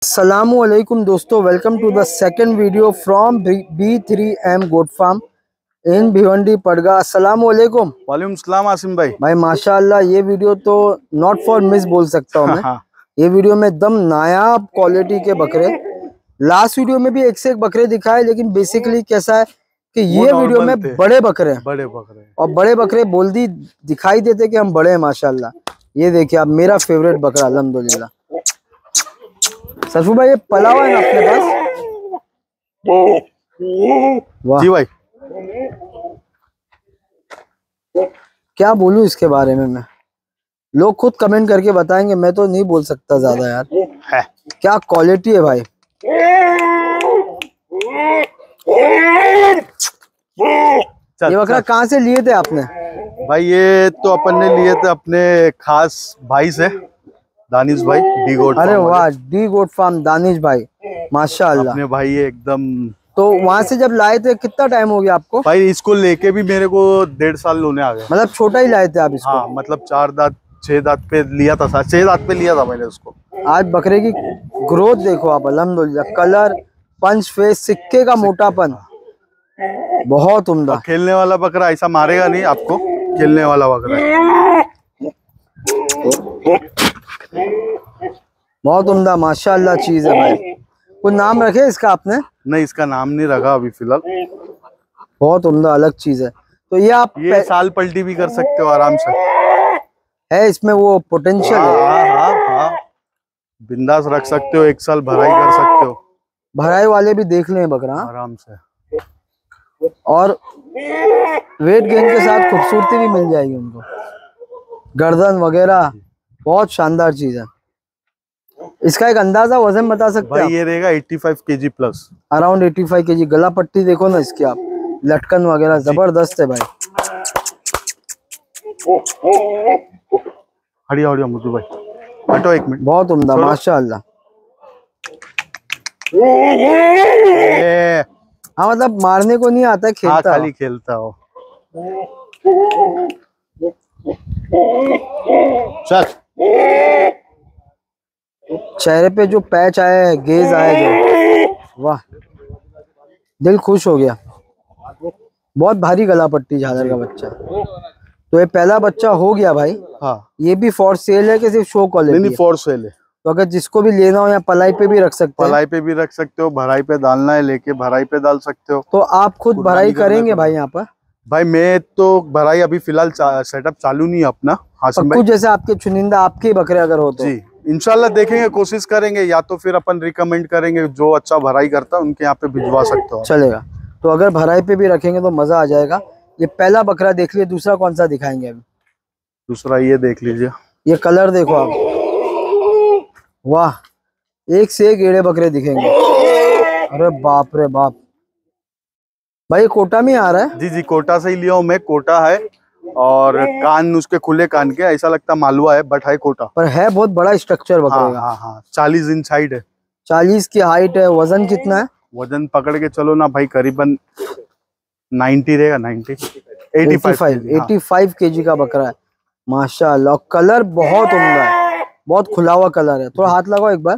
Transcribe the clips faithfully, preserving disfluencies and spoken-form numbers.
अस्सलामुअलैकुम दोस्तों, welcome to the second video from B three M goat farm in Bhiwandi Padgha. अस्सलामुअलैकुम। वालेकुम सलाम आसिम भाई। भाई माशाअल्लाह, ये वीडियो तो नॉट फॉर मिस बोल सकता हूँ मैं। ये वीडियो में एकदम नायाब क्वालिटी के बकरे, लास्ट वीडियो में भी एक से एक बकरे दिखाए, लेकिन बेसिकली कैसा है कि ये वीडियो में बड़े बकरे हैं, बड़े बकरे और बड़े बकरे बोलती दिखाई देते कि हम बड़े हैं माशाल्लाह। ये देखिए आप, मेरा फेवरेट बकरा अल्हम्दुलिल्लाह। सरफू भाई, ये पला हुआ है ना अपने पास? वाह जी भाई, क्या बोलूं इसके बारे में मैं, लोग खुद कमेंट करके बताएंगे, मैं तो नहीं बोल सकता ज्यादा यार। है क्या क्वालिटी है भाई। ये बकरा कहाँ से लिए थे आपने? भाई ये तो अपन ने लिए थे अपने खास भाई से, दानिश भाई, डी गोट। अरे वाह, डी गोट फार्म दानिश भाई, माशाअल्लाह। अपने भाई ये एकदम। तो वहां से जब लाए थे कितना टाइम हो गया आपको? भाई इसको लेके भी मेरे को डेढ़ साल होने आ गए। मतलब छोटा ही लाए थे आप इसको? हाँ, मतलब चार दांत छह दांत पे लिया था, छह दांत पे लिया था मैंने उसको। आज बकरे की ग्रोथ देखो आप, अल्हम्दुलिल्लाह। कलर, पंच फेस, सिक्के का मोटापन, बहुत उम्दा। खेलने वाला बकरा ऐसा मारेगा नहीं आपको, खेलने वाला बकरा है। बहुत उम्दा माशाअल्लाह चीज है भाई। कुछ नाम रखे इसका आपने? नहीं, इसका नाम नहीं रखा अभी फिलहाल। बहुत उम्दा अलग चीज है। तो ये आप ये साल पलटी भी कर सकते हो आराम से, है इसमें वो पोटेंशियल है। हाँ हाँ हाँ, बिंदास रख सकते हो, एक साल भराई कर सकते हो। भराई वाले भी देख लें बकरा आराम से, और वेट गेन के साथ खूबसूरती भी मिल जाएगी उनको, गर्दन वगैरह, बहुत शानदार चीज है। इसका एक अंदाजा वजन बता सकते हैं भाई? ये रहेगा पचासी केजी प्लस, अराउंड पचासी केजी। गला पट्टी देखो ना इसकी आप, लटकन वगैरह जबरदस्त है भाई। हड़िया हड़िया मुझे भाई, हटो एक मिनट। बहुत उम्दा माशाअल्लाह। हाँ, मतलब मारने को नहीं आता है, खेलता। हाँ, खाली खेलता हो। चल, चेहरे पे जो पैच आया है, गेज आया जो, वाह, दिल खुश हो गया। बहुत भारी गला पट्टी झालर का बच्चा। तो ये पहला बच्चा हो गया भाई। हाँ। ये भी फॉर सेल है कि सिर्फ शो क्वालिटी? नहीं, फॉर सेल है। तो अगर जिसको भी लेना हो, या पलाई पे भी रख सकते हैं? पलाई पे भी रख सकते हो, भराई पे डालना है लेके भराई पे डाल सकते हो। तो आप खुद भराई करेंगे भाई यहाँ पर? भाई मैं तो भराई अभी फिलहाल चा, सेटअप चालू नहीं है अपना। हासिम भाई, कुछ जैसे आपके चुनिंदा आपके बकरे अगर हो तो? जी इंशाल्लाह देखेंगे, कोशिश करेंगे, या तो फिर अपन रिकमेंड करेंगे जो अच्छा भराई करता है उनके यहाँ पे भिजवा सकते हो। चलेगा। तो अगर भराई पे भी रखेंगे तो मजा आ जाएगा। ये पहला बकरा देख लिया, दूसरा कौन सा दिखाएंगे अभी? दूसरा ये देख लीजिए, ये कलर देखो आप, वाह, एक से एक एड़े बकरे दिखेंगे। अरे बाप रे बाप भाई, कोटा में आ रहा है? जी जी, कोटा से ही लिया हूँ मैं। कोटा है और कान उसके खुले कान के, ऐसा लगता मालवा है बट है कोटा। पर है बहुत बड़ा स्ट्रक्चर बकरे का। हाँ हाँ, चालीस इंच हाइट है। चालीस की हाइट है। वजन कितना है? वजन पकड़ के चलो ना भाई, करीबन नब्बे रहेगा, नब्बे पचासी पचासी केजी का बकरा है माशाल्लाह। कलर बहुत उम्दा है, बहुत खुला हुआ कलर है। थोड़ा हाथ लगाओ एक बार।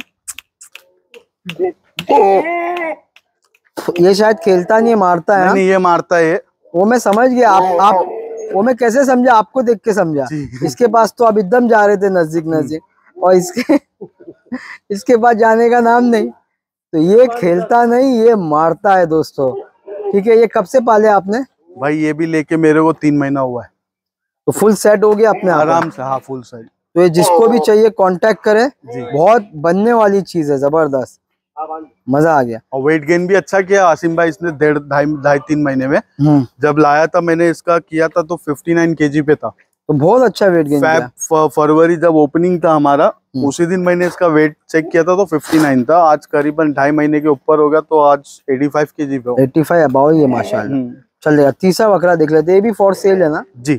ये शायद खेलता नहीं है, मारता है। नहीं, नहीं, ये मारता है। वो मैं समझ गया। आप आप वो मैं कैसे समझा, आपको देख के समझा। इसके पास तो आप एकदम जा रहे थे नजदीक नजदीक, और इसके इसके पास जाने का नाम नहीं। तो ये खेलता नहीं, ये मारता है दोस्तों। ठीक है, ये कब से पाले आपने? भाई ये भी लेके मेरे को तीन महीना हुआ है। तो फुल सेट हो गया अपने आराम से? हाँ, फुल सेट। तो ये जिसको भी चाहिए कांटेक्ट करें, बहुत बनने वाली चीज है, जबरदस्त, मजा आ गया। और वेट गेन भी अच्छा किया आसिम भाई इसने, डेढ़ ढाई ढाई तीन महीने में। जब लाया था मैंने इसका किया था तो उनसठ केजी पे था। तो बहुत अच्छा वेट गेन किया। फरवरी जब ओपनिंग था हमारा, उसी दिन मैंने इसका वेट चेक किया था तो उनसठ था। आज करीबन ढाई महीने के ऊपर हो गया, तो आज पचासी केजी पे। पचासी अबाव ही है माशाल्लाह। चलेगा। तीसरा बकरा देख लेते, ये भी फॉर सेल है ना? जी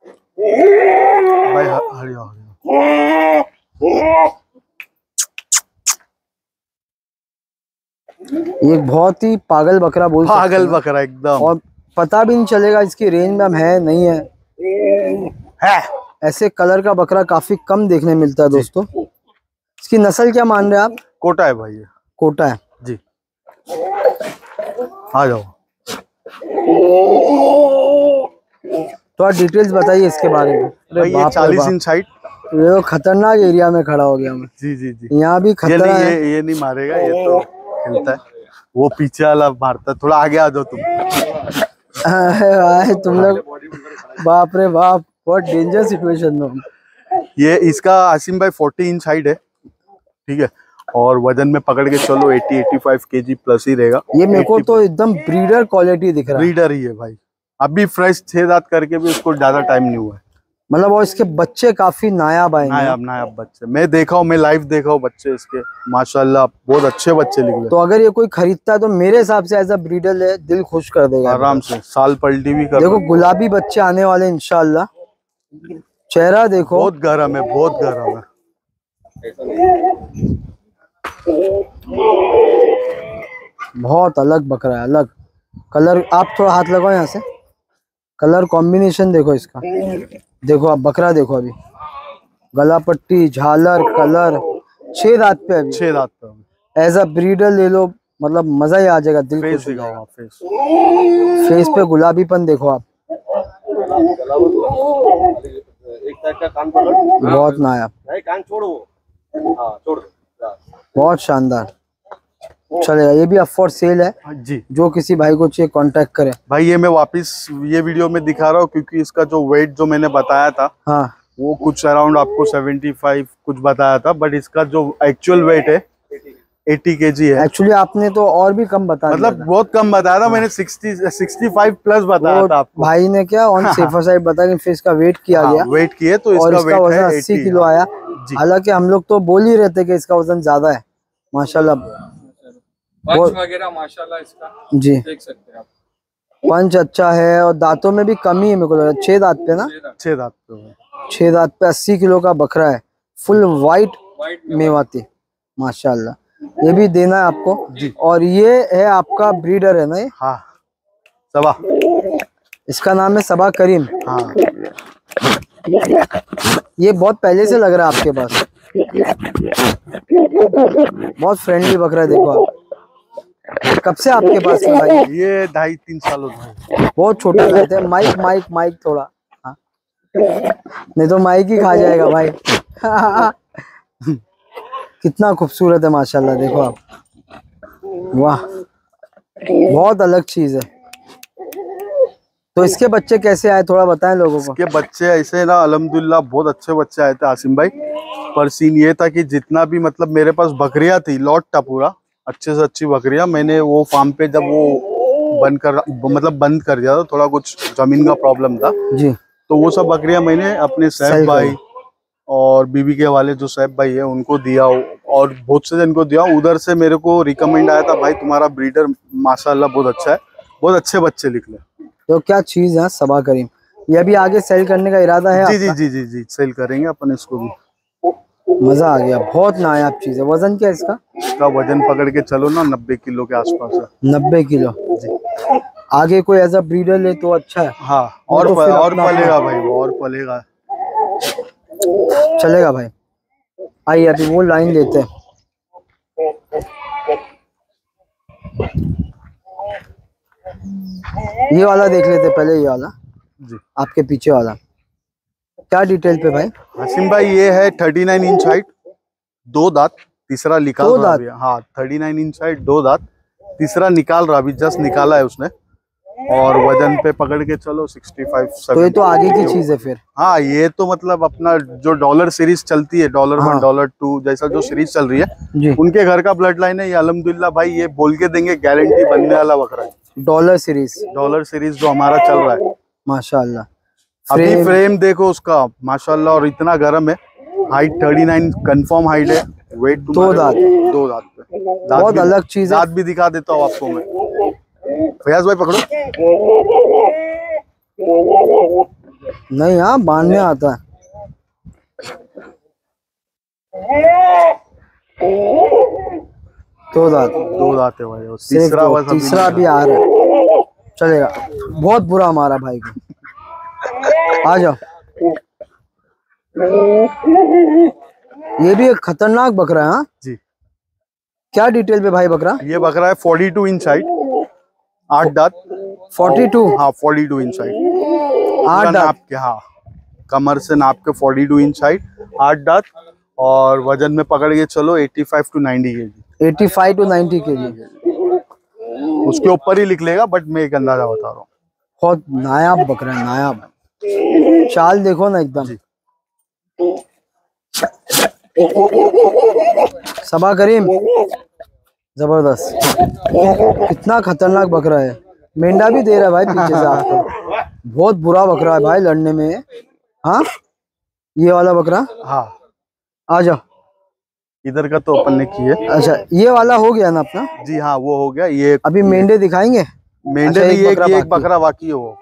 भाई, हरिया हरिया। ये बहुत ही पागल बकरा बोल सकते हैं। पागल बकरा एकदम, और पता भी नहीं चलेगा इसकी रेंज में हम है नहीं है। है ऐसे कलर का बकरा काफी कम देखने मिलता है दोस्तों। इसकी नस्ल क्या मान रहे हैं आप? कोटा है भाई ये। कोटा है जी। आ जाओ, थोड़ा डिटेल्स बताइए इसके बारे में। भाई ये चालीस इंच हाइट। ये तो खतरनाक एरिया में खड़ा हो गया मैं। जी जी जी। यहाँ भी खतरा ये है। ये, ये नहीं मारेगा, ये तो खेलता है। वो पीछे वाला मारता है। थोड़ा आगे आ जाओ तुम। आए तुम लोग, बाप रे बाप, बहुत डेंजर सिचुएशन में हूँ। ये इसका आसिम भाई फोर्टी इंच हाइट है, ठीक है, और वजन में पकड़ के चलो अस्सी पचासी केजी प्लस ही रहेगा। ये मेरे को तो एकदम ब्रीडर क्वालिटी दिख रहा है। ब्रीडर ही है भाई, अभी फ्रेश छह दांत करके भी उसको ज्यादा टाइम नहीं हुआ है। मतलब और इसके बच्चे काफी नायाब आएंगे। नायाब नायाब बच्चे मैं देखा हूँ, मैं लाइव देखा हूँ बच्चे इसके, माशाल्लाह बहुत अच्छे बच्चे निकले। तो अगर ये कोई खरीदता है तो मेरे हिसाब से एज अ ब्रीडर ले दिल खुश कर देगा आराम से, साल पलटी भी कर। देखो गुलाबी बच्चे आने वाले इंशाल्लाह। चेहरा देखो, बहुत गरम है, बहुत गरम है। बहुत अलग बकरा है, अलग कलर। आप थोड़ा हाथ लगाओ यहाँ से, कलर कॉम्बिनेशन देखो इसका। देखो आप बकरा देखो, अभी गला पट्टी, झालर, कलर, छह दांत पे अभी। छह दांत पे एज अ ब्रीडर ले लो, मतलब मजा ही आ जाएगा, दिल फेस खुश हो जाएगा। फेस फेस पे गुलाबीपन देखो आप, बहुत नायाब, बहुत शानदार। चलेगा, ये भी अप फॉर सेल है जी। जो किसी भाई को चाहिए कांटेक्ट करे। भाई ये मैं वापस ये वीडियो में दिखा रहा हूँ क्योंकि इसका जो वेट जो मैंने बताया था, हाँ, वो कुछ अराउंड आपको पचहत्तर कुछ बताया था, बट इसका जो एक्चुअल वेट है अस्सी केजी है। एक्चुअली आपने तो और भी कम बता मतलब दिया था। बहुत कम बताया था। हाँ। मैंने साठ पैंसठ प्लस बताया था आपको। भाई ने क्या ऑन सेफर साइड बताया, फिर इसका वेट किया हाँ, गया, वेट किए तो और इसका इसका वेट वजन है अस्सी किलो आया। हालांकि हम लोग तो बोल ही रहे थे कि इसका वजन ज्यादा है, माशाल्लाह। पंच वगैरह माशाल्लाह इसका जी देख सकते हैं आप। पंच अच्छा है, और दांतों में भी कमी है मेरे को लग रहा है। छह दांत पे ना, छह दांत पे छह दांत पे अस्सी किलो का बकरा है, फुल वाइट मेवाती, माशाल्लाह। ये भी देना है आपको जी। और ये है आपका ब्रीडर है ना ये? हाँ, सबा। इसका नाम है सबा करीम। हाँ, ये बहुत पहले से लग रहा है आपके पास, बहुत फ्रेंडली बकरा है। देखो आप, कब से आपके पास है भाई? ये ढाई तीन साल हो गए। बहुत छोटा रहते हैं। माइक माइक माइक थोड़ा, हाँ, नहीं तो माइक ही खा जाएगा भाई। कितना खूबसूरत है माशाल्लाह, देखो आप, वाह, बहुत अलग चीज है। तो इसके बच्चे कैसे आए, थोड़ा बताएं लोगों को। इसके बच्चे ऐसे ना अल्हम्दुलिल्लाह बहुत अच्छे बच्चे आए थे आसिम भाई। पर सीन ये था कि जितना भी मतलब मेरे पास बकरियां थी, लॉट था पूरा, अच्छे से अच्छी बकरियां, मैंने वो फार्म पे जब वो बंद कर मतलब बंद कर दिया था, थोड़ा कुछ जमीन का प्रॉब्लम था जी, तो वो सब बकरियां मैंने अपने सैफ भाई और बीबी के वाले जो सैफ भाई है उनको दिया, और बहुत से जन को दिया। उधर से मेरे को रिकमेंड आया था, भाई तुम्हारा ब्रीडर माशाल्लाह बहुत अच्छा है, बहुत अच्छे बच्चे निकले। तो क्या चीज है सबा करीम, ये अभी आगे सेल करने का इरादा है? जी जी जी जी जी सेल करेंगे अपन इसको भी। मजा आ गया, बहुत नायाब चीज है। वजन क्या है इसका? इसका वजन पकड़ के चलो ना नब्बे किलो के आसपास है। नब्बे किलो जी। आगे कोई एज अ ब्रीडर ले तो अच्छा है। हाँ, और तो प, और पलेगा भाई, वो और पलेगा, चलेगा भाई। आइए अभी वो लाइन लेते हैं। ये वाला देख लेते पहले, ये वाला जी, आपके पीछे वाला क्या डिटेल पे भाई? हसीम भाई ये है उनतालीस इंच हाइट, दो दांत, तीसरा निकाल दो रहा दांत? है। हाँ, उनतालीस इंच हाइट, दो दांत, तीसरा निकाल रहा, अभी जस्ट निकाला है उसने, और वजन पे पकड़ के चलो पैंसठ। तो ये तो आगे की चीज है फिर। हाँ, ये तो मतलब अपना जो डॉलर सीरीज चलती है, डॉलर वन डॉलर टू जैसा जो सीरीज चल रही है जी, उनके घर का ब्लड लाइन है ये अल्हम्दुलिल्लाह भाई। ये बोल के देंगे गारंटी बनने वाला बकरा है। डॉलर सीरीज, डॉलर सीरीज जो हमारा चल रहा है माशाल्लाह। अभी फ्रेम, फ्रेम देखो उसका माशाल्लाह, और इतना गर्म है। हाइट उनतालीस कंफर्म हाइट है। वेट दो दांत, दो दांत पे, बहुत अलग चीज है। दांत भी दिखा देता हूँ आपको मैं। फयाज भाई पकड़ो। नहीं, हाँ बांधने आता है। दो दांत, दो दांत है भाई, और सिर्फ तीसरा दो, बस अभी तीसरा भी आ रहा है। चलेगा, बहुत बुरा हमारा भाई को। आ जाओ, ये भी एक खतरनाक बकरा है। हाँ जी। क्या डिटेल पे भाई बकरा? ये बकरा है फोर्टी टू इंच हाइट, आठ दांत। Forty two? हाँ फोर्टी टू इंच हाइट, आठ दांत के। हाँ कमर से नाप के फोर्टी टू इंच हाइट, आठ दांत। और वजन में पकड़ के चलो eighty five to ninety KG. Eighty five to ninety KG. उसके ऊपर ही लिख लेगा, बट मैं एक अंदाजा बता रहा हूँ। बहुत नायाब बकरा है, नायाब। चाल देखो ना एकदम। सबा करीम जबरदस्त, कितना खतरनाक बकरा है। मेंढा भी दे रहा है भाई पीछे से आपको। बहुत बुरा बकरा है भाई लड़ने में। हाँ ये वाला बकरा। हाँ आ जाओ। इधर का तो अपन ने किया। अच्छा ये वाला हो गया ना अपना? जी हाँ वो हो गया। ये अभी मेंढे दिखाएंगे? मेंढे अच्छा, नहीं, एक एक, बकरा एक बकरा बाकी है वो।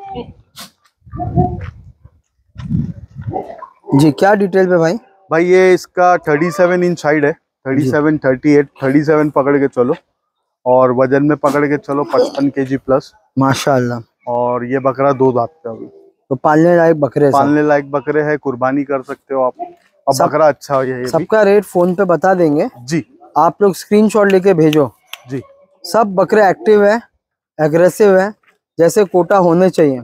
जी क्या डिटेल पे भाई? भाई ये इसका थर्टी सेवन इंच हाइट है, thirty seven, thirty eight, thirty seven पकड़ के चलो। और वजन में पकड़ के चलो पचपन केजी प्लस। माशाल्लाह। और ये बकरा दो दांत पे अभी। तो पालने लायक बकरे, पालने लायक बकरे है, कुर्बानी कर सकते हो आप। और सब, बकरा अच्छा है। सबका रेट फोन पे बता देंगे जी, आप लोग स्क्रीनशॉट लेके भेजो जी। सब बकरे एक्टिव है, एग्रेसिव है, जैसे कोटा होने चाहिए।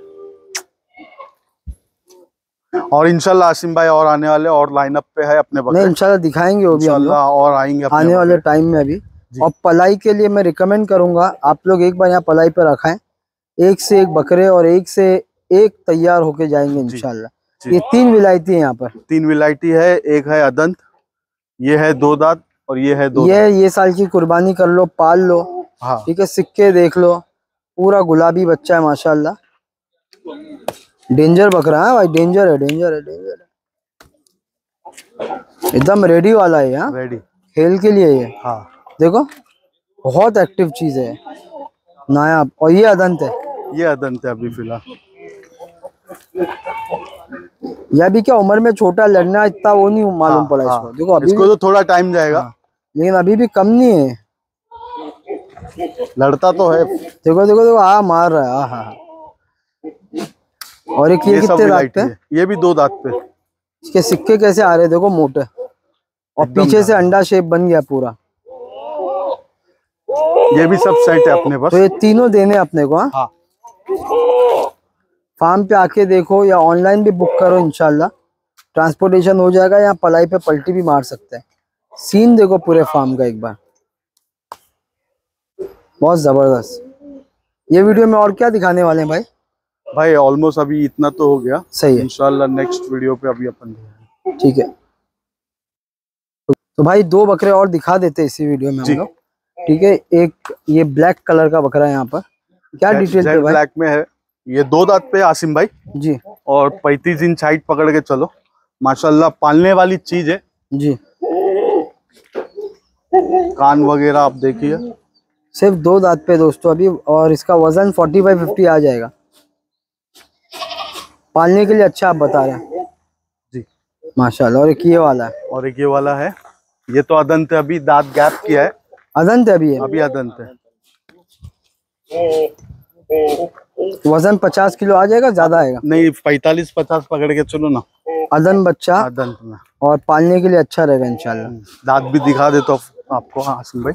और इंशाल्लाह आसिम भाई और आने वाले और लाइनअप पे है अपने बकरे। नहीं इंशाल्लाह दिखाएंगे वो भी हम लोग और आएंगे आने वाले टाइम में अभी। और पलाई के लिए मैं रिकमेंड करूंगा आप लोग एक बार यहाँ पलाई पे रखाएं, एक से एक बकरे और एक से एक तैयार होके जाएंगे इंशाल्लाह। ये तीन विलायती है यहाँ पर। तीन विलायती है, एक है अदंत, ये है दो दांत और ये है दो ये दांत। ये साल की कुर्बानी कर लो, पाल लो। हाँ ठीक है, सिक्के देख लो, पूरा गुलाबी बच्चा है माशाल्लाह। डेंजर बकरा है भाई, डेंजर है, डेंजर है, डेंजर है। एकदम रेडी वाला है यहाँ, रेडी खेल के लिए ये। हाँ देखो बहुत एक्टिव चीज है, नायाब। और ये अदंत है? ये अदंत है अभी फिलहाल। यह भी क्या उम्र में छोटा, लड़ना इतना वो नहीं मालूम हाँ, पड़ा हाँ, इसको। देखो अभी इसको तो थोड़ा टाइम जाएगा। हाँ, लेकिन अभी भी कम नहीं है, लड़ता तो है। देखो देखो देखो आ मार रहा है। हाँ हाँ। और एक ये, ये कितने दांत पे? ये भी दो दांत पे। इसके सिक्के कैसे आ रहे देखो, मोटे। और पीछे से अंडा शेप बन गया पूरा। ये भी सब सेट है अपने पास। तो ये तीनों देने अपने को। हाँ फार्म पे आके देखो या ऑनलाइन भी बुक करो, इंशाल्लाह ट्रांसपोर्टेशन हो जाएगा। यहाँ पलाई पे पलटी भी मार सकते हैं। सीन देखो पूरे फार्म का एक बार, बहुत जबरदस्त। ये वीडियो में और क्या दिखाने वाले हैं भाई? भाई ऑलमोस्ट अभी इतना तो हो गया। सही है, इंशाल्लाह नेक्स्ट वीडियो पे अभी अपन। ठीक है तो भाई दो बकरे और दिखा देते इसी वीडियो में हम लोग। ठीक है, एक ये ब्लैक कलर का बकरा है यहाँ पर, क्या डिटेल पे भाई? ब्लैक में है, ये दो दांत पे आसिम भाई जी। और पैंतीस इंच हाइट पकड़ के चलो, माशाल्लाह पालने वाली चीज है जी। कान वगैरह आप देखिए, सिर्फ दो दांत पे दोस्तों अभी। और इसका वजन फोर्टी फाइव फिफ्टी आ जाएगा। पालने के लिए अच्छा आप बता रहे हैं जी माशाल्लाह। और एक ये वाला है? और एक ये वाला है, ये तो अदंत है, अभी दांत गैप किया है। अदंत है अभी है? अभी अदंत है। वजन पचास किलो आ जाएगा, ज्यादा आएगा? नहीं पैंतालीस पचास पकड़ के चलो ना। अदंत बच्चा, अदंत में। और पालने के लिए अच्छा रहेगा इंशाल्लाह। दांत भी दिखा देता हूँ आपको आसिम भाई।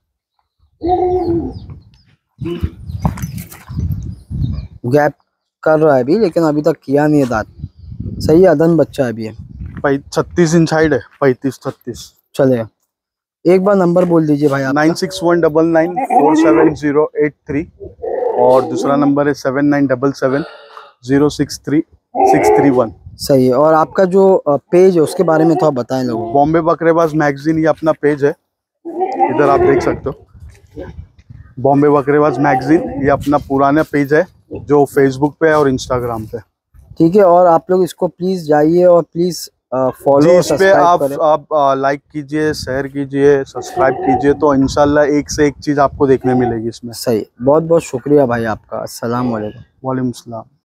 गैप कर रहा है अभी, लेकिन अभी तक किया नहीं है दांत। सही है, अदंत बच्चा अभी है। छत्तीस इंच हाइट है, पैंतीस छत्तीस चलेगा। एक बार नंबर बोल दीजिए भाई। Nine six one double nine four seven zero eight three और दूसरा नंबर है seven nine double seven zero six three six three one. सही है। और आपका जो पेज है उसके बारे में तो आप बताएं लोगों को। बॉम्बे बकरेबाज मैगजीन, ये अपना पेज है, इधर आप देख सकते हो। बॉम्बे बकरेबाज मैगजीन ये अपना पुराना पेज है जो फेसबुक पे है और इंस्टाग्राम पे। ठीक है, और आप लोग इसको प्लीज जाइए और प्लीज फॉलो, इस पे आप आप लाइक कीजिए, शेयर कीजिए, सब्सक्राइब कीजिए, तो इंशाल्लाह एक से एक चीज आपको देखने मिलेगी इसमें। सही, बहुत बहुत शुक्रिया भाई आपका। अस्सलाम वालेकुम। वालेकुम सलाम।